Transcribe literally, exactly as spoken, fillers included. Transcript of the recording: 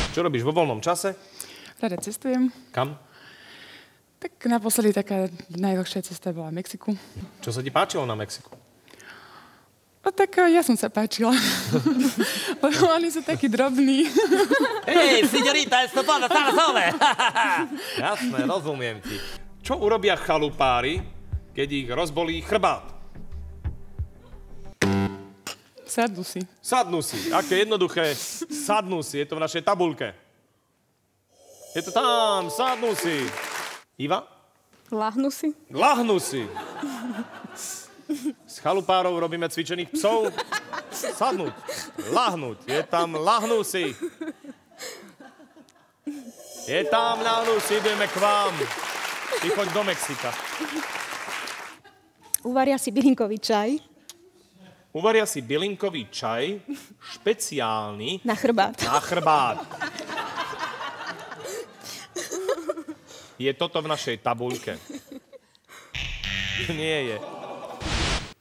Čo robíš vo voľnom čase? Rada cestujem. Kam? Tak naposledy taká najdlhšia cesta bola v Mexiku. Čo sa ti páčilo na Mexiku? No tak ja som sa páčila. Lebo oni sú takí drobní. Hej, signorita, esto todo stalo sole. Jasné, rozumiem ti. Čo urobia chalupári, keď ich rozbolí chrbát? Sadnú si. Sadnú si. Aké jednoduché. Sadnú si. Je to v našej tabuľke. Je to tam. Sadnú si. Iva? Lahnú si. Lahnú si. S chalupárov robíme cvičených psov. Sadnúť. Lahnúť. Je tam lahnú si. Je tam lahnú si. Ideme k vám. Ty choď do Mexika. Uvaria si bylinkový čaj. Uvaria si bylinkový čaj, špeciálny Na chrbát. na chrbát. Je toto v našej tabuľke? Nie je.